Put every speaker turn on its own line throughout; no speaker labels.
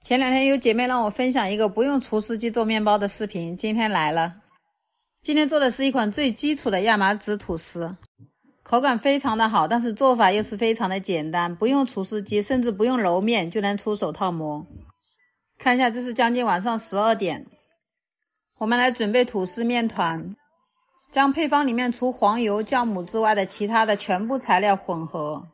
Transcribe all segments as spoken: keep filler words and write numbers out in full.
前两天有姐妹让我分享一个不用厨师机做面包的视频，今天来了。今天做的是一款最基础的亚麻籽吐司，口感非常的好，但是做法又是非常的简单，不用厨师机，甚至不用揉面就能出手套馍。看一下，这是将近晚上十二点，我们来准备吐司面团，将配方里面除黄油、酵母之外的其他的全部材料混合。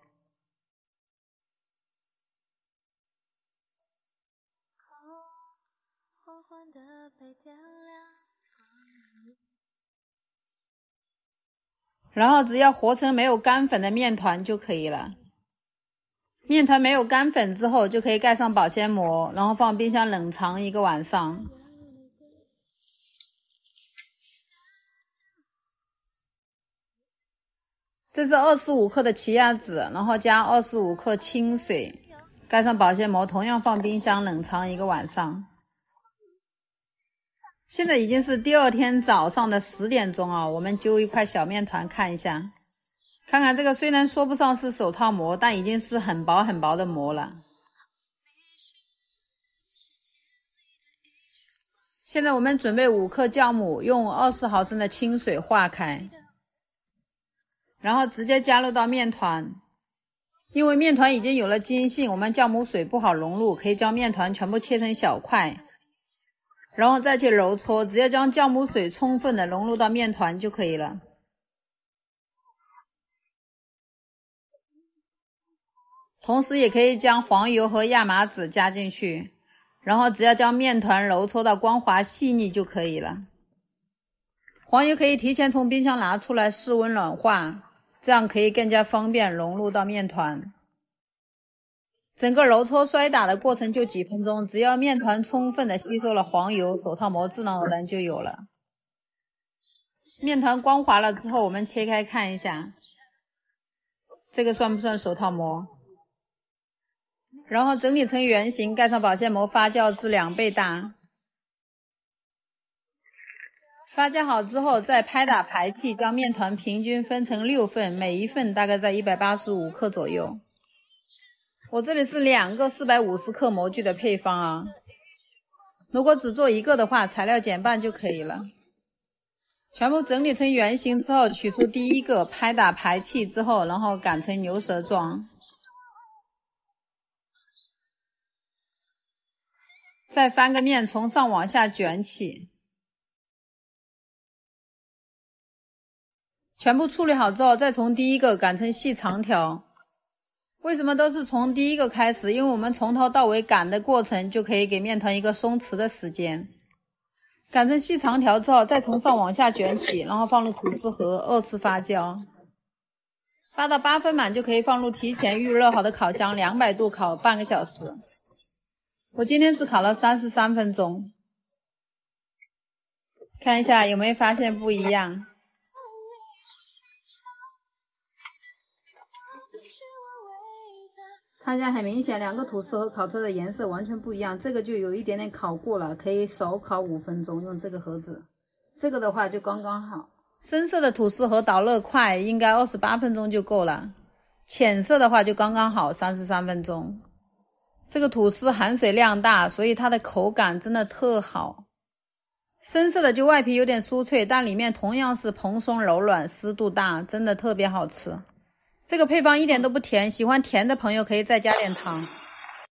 然后只要和成没有干粉的面团就可以了。面团没有干粉之后，就可以盖上保鲜膜，然后放冰箱冷藏一个晚上。这是二十五克的奇亚籽，然后加二十五克清水，盖上保鲜膜，同样放冰箱冷藏一个晚上。现在已经是第二天早上的十点钟啊，我们揪一块小面团看一下，看看这个虽然说不上是手套膜，但已经是很薄很薄的膜了。现在我们准备五克酵母，用二十毫升的清水化开，然后直接加入到面团。因为面团已经有了筋性，我们酵母水不好融入，可以将面团全部切成小块，然后再去揉搓，只要将酵母水充分的融入到面团就可以了。同时也可以将黄油和亚麻籽加进去，然后只要将面团揉搓到光滑细腻就可以了。黄油可以提前从冰箱拿出来室温软化，这样可以更加方便融入到面团。整个揉搓摔打的过程就几分钟，只要面团充分的吸收了黄油，手套膜自然而然就有了。面团光滑了之后，我们切开看一下，这个算不算手套膜？然后整理成圆形，盖上保鲜膜，发酵至两倍大。发酵好之后，再拍打排气，将面团平均分成六份，每一份大概在一百八十五克左右。我这里是两个四百五十克模具的配方啊，如果只做一个的话，材料减半就可以了。全部整理成圆形之后，取出第一个，拍打排气之后，然后擀成牛舌状。再翻个面，从上往下卷起。全部处理好之后，再从第一个擀成细长条。为什么都是从第一个开始？因为我们从头到尾擀的过程就可以给面团一个松弛的时间。擀成细长条之后，再从上往下卷起，然后放入吐司盒二次发酵。发到八分满就可以放入提前预热好的烤箱，两百度烤半个小时。我今天是烤了三十三分钟。看一下有没有发现不一样？看一下，很明显，两个吐司盒烤出来的颜色完全不一样。这个就有一点点烤过了，可以少烤五分钟，用这个盒子。这个的话就刚刚好。深色的吐司盒导热快，应该二十八分钟就够了。浅色的话就刚刚好，三十三分钟。这个吐司含水量大，所以它的口感真的特好。深色的就外皮有点酥脆，但里面同样是蓬松柔软，湿度大，真的特别好吃。这个配方一点都不甜，喜欢甜的朋友可以再加点糖。